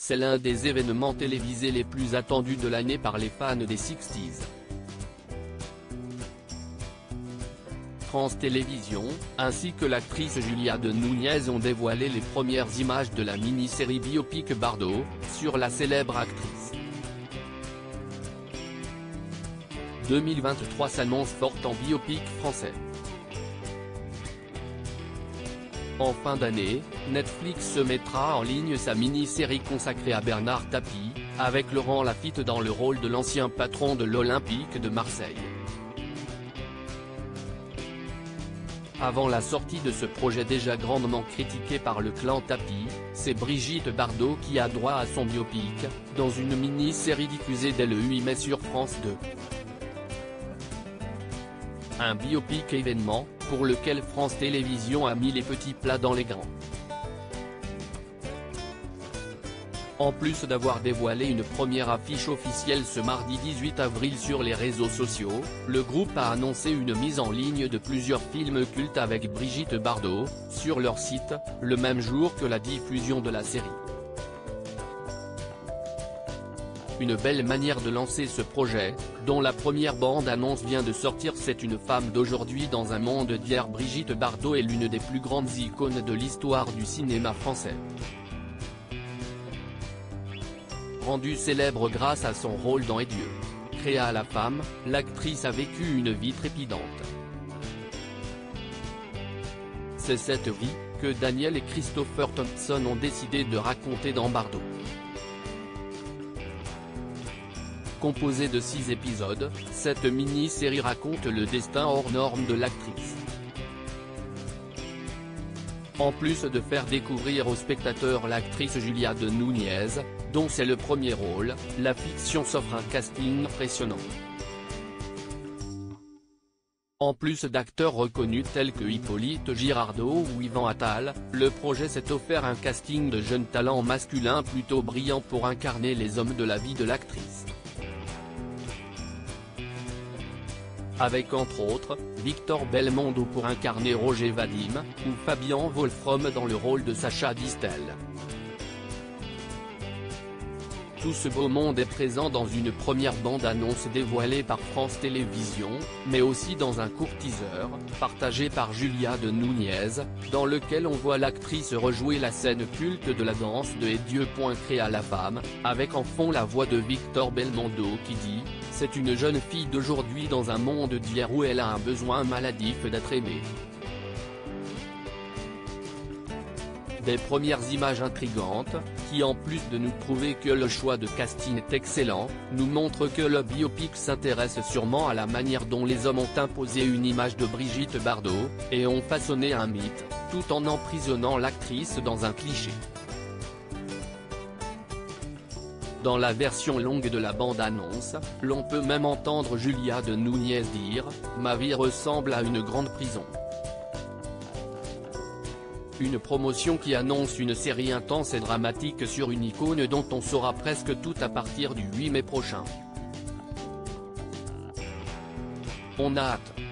c'est l'un des événements télévisés les plus attendus de l'année par les fans des 60s. France Télévisions, ainsi que l'actrice Julia de Núñez ont dévoilé les premières images de la mini-série biopic Bardot, sur la célèbre actrice. 2023 s'annonce forte en biopic français. En fin d'année, Netflix se mettra en ligne sa mini-série consacrée à Bernard Tapie, avec Laurent Lafitte dans le rôle de l'ancien patron de l'Olympique de Marseille. Avant la sortie de ce projet déjà grandement critiqué par le clan Tapie, c'est Brigitte Bardot qui a droit à son biopic, dans une mini-série diffusée dès le 8 mai sur France 2. Un biopic événement, pour lequel France Télévisions a mis les petits plats dans les grands. En plus d'avoir dévoilé une première affiche officielle ce mardi 18 avril sur les réseaux sociaux, le groupe a annoncé une mise en ligne de plusieurs films cultes avec Brigitte Bardot, sur leur site, le même jour que la diffusion de la série. Une belle manière de lancer ce projet, dont la première bande-annonce vient de sortir. C'est une femme d'aujourd'hui dans un monde d'hier. Brigitte Bardot est l'une des plus grandes icônes de l'histoire du cinéma français. Rendue célèbre grâce à son rôle dans Et Dieu créa la femme, l'actrice a vécu une vie trépidante. C'est cette vie, que Daniel et Christopher Thompson ont décidé de raconter dans Bardot. Composée de 6 épisodes, cette mini-série raconte le destin hors norme de l'actrice. En plus de faire découvrir aux spectateurs l'actrice Julia de Núñez, dont c'est le premier rôle, la fiction s'offre un casting impressionnant. En plus d'acteurs reconnus tels que Hippolyte Girardot ou Yvan Attal, le projet s'est offert un casting de jeunes talents masculins plutôt brillants pour incarner les hommes de la vie de l'actrice. Avec entre autres, Victor Belmondo pour incarner Roger Vadim, ou Fabian Wolfrom dans le rôle de Sacha Distel. Tout ce beau monde est présent dans une première bande-annonce dévoilée par France Télévisions, mais aussi dans un court teaser, partagé par Julia de Núñez, dans lequel on voit l'actrice rejouer la scène culte de la danse de Et Dieu créa la femme, avec en fond la voix de Victor Belmondo qui dit « C'est une jeune fille d'aujourd'hui dans un monde d'hier où elle a un besoin maladif d'être aimée ». Des premières images intrigantes, qui en plus de nous prouver que le choix de casting est excellent, nous montrent que le biopic s'intéresse sûrement à la manière dont les hommes ont imposé une image de Brigitte Bardot, et ont façonné un mythe, tout en emprisonnant l'actrice dans un cliché. Dans la version longue de la bande-annonce, l'on peut même entendre Julia de Núñez dire « Ma vie ressemble à une grande prison ». Une promotion qui annonce une série intense et dramatique sur une icône dont on saura presque tout à partir du 8 mai prochain. On a hâte.